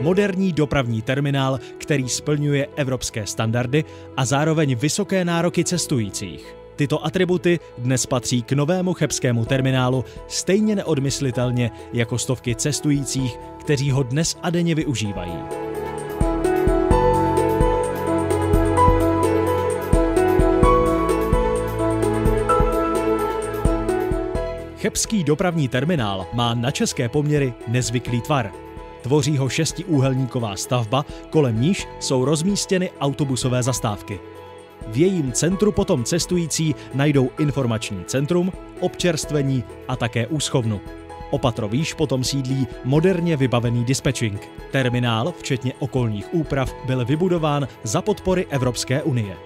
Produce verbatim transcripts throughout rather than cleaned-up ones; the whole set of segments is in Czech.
moderní dopravní terminál, který splňuje evropské standardy a zároveň vysoké nároky cestujících. Tyto atributy dnes patří k novému chebskému terminálu stejně neodmyslitelně jako stovky cestujících, kteří ho dnes a denně využívají. Chebský dopravní terminál má na české poměry nezvyklý tvar. Tvoří ho šestiúhelníková stavba, kolem níž jsou rozmístěny autobusové zastávky. V jejím centru potom cestující najdou informační centrum, občerstvení a také úschovnu. O patro výš potom sídlí moderně vybavený dispečing. Terminál, včetně okolních úprav, byl vybudován za podpory Evropské unie.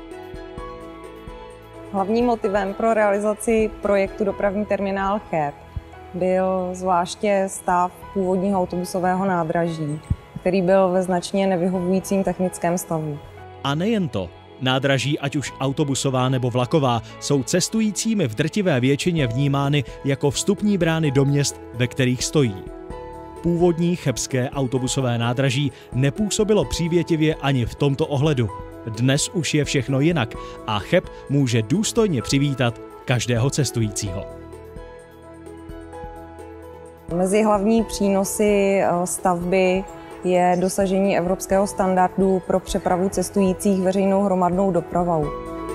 Hlavním motivem pro realizaci projektu Dopravní terminál Cheb byl zvláště stav původního autobusového nádraží, který byl ve značně nevyhovujícím technickém stavu. A nejen to. Nádraží, ať už autobusová nebo vlaková, jsou cestujícími v drtivé většině vnímány jako vstupní brány do měst, ve kterých stojí. Původní chebské autobusové nádraží nepůsobilo přívětivě ani v tomto ohledu. Dnes už je všechno jinak a Cheb může důstojně přivítat každého cestujícího. Mezi hlavní přínosy stavby je dosažení evropského standardu pro přepravu cestujících veřejnou hromadnou dopravou.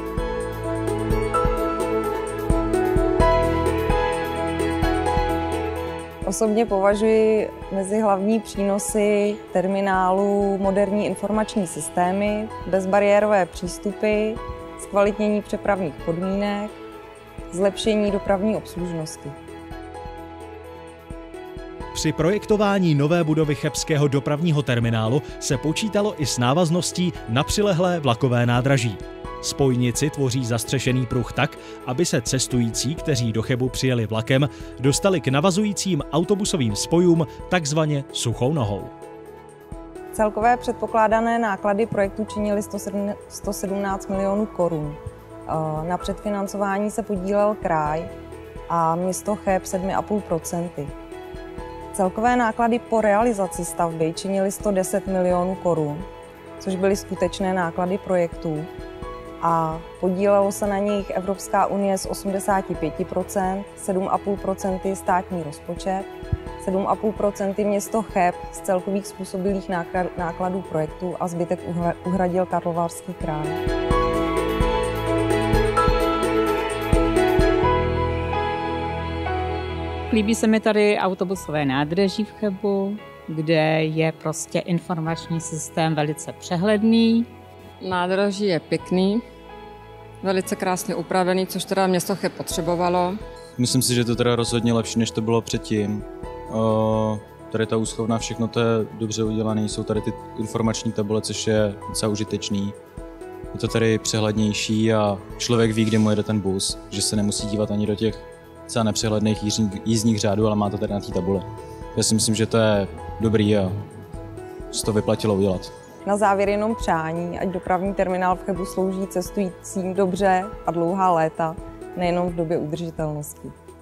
Osobně považuji mezi hlavní přínosy terminálu moderní informační systémy, bezbariérové přístupy, zkvalitnění přepravních podmínek, zlepšení dopravní obslužnosti. Při projektování nové budovy chebského dopravního terminálu se počítalo i s návazností na přilehlé vlakové nádraží. Spojnici tvoří zastřešený pruh tak, aby se cestující, kteří do Chebu přijeli vlakem, dostali k navazujícím autobusovým spojům takzvaně suchou nohou. Celkové předpokládané náklady projektu činily sto sedmnáct milionů korun. Na předfinancování se podílel kraj a město Cheb sedm celá pět procenta. Celkové náklady po realizaci stavby činily sto deset milionů korun, což byly skutečné náklady projektu, a podílelo se na nich Evropská unie z osmdesát pět procent, sedm celá pět procenta státní rozpočet, sedm celá pět procenta město Cheb z celkových způsobilých nákladů projektu a zbytek uhradil Karlovarský kraj. Líbí se mi tady autobusové nádraží v Chebu, kde je prostě informační systém velice přehledný. Nádraží je pěkný, velice krásně upravený, což teda město Cheb potřebovalo. Myslím si, že to teda rozhodně lepší, než to bylo předtím. O, tady ta úschovna, všechno to je dobře udělané, jsou tady ty informační tabule, což je docela užitečný. Je to tady přehlednější a člověk ví, kdy mu jede ten bus, že se nemusí dívat ani do těch celá nepřehledných jízdních řádů, ale má to tady na té tabuli. Já si myslím, že to je dobrý a se to vyplatilo udělat. Na závěr jenom přání, ať dopravní terminál v Chebu slouží cestujícím dobře a dlouhá léta, nejenom v době udržitelnosti.